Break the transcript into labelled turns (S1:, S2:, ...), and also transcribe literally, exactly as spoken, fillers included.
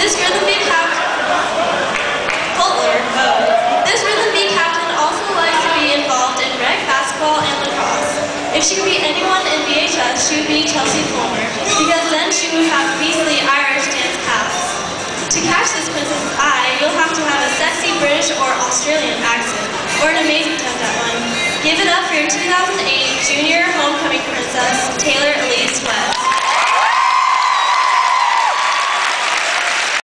S1: This rhythm bee captain, Butler, oh. This rhythm bee captain also likes to be involved in rec, basketball, and lacrosse. If she could be anyone in B H S, she would be Chelsea Fulmer, because then she would have beastly Irish dance paths. To catch this princess's eye, you'll have to have a sexy British or Australian accent, or an amazing attempt at one. Give it up for your two thousand eight Junior Homecoming Princess, Taylor Elise West.